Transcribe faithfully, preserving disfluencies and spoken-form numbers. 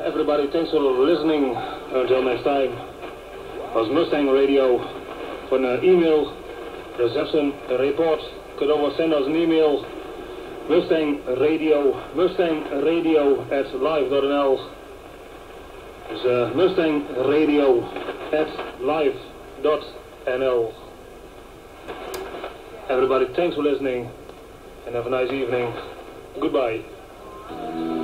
everybody, thanks for listening. Until next time. Als Mustang Radio. Van uh, e-mail, reception, report. Kunt ook zenden als een e-mail. Mustang Radio. Mustang Radio at live dot n l. Dus uh, Mustang Radio at live dot n l. Everybody, thanks for listening. And have a nice evening. Goodbye.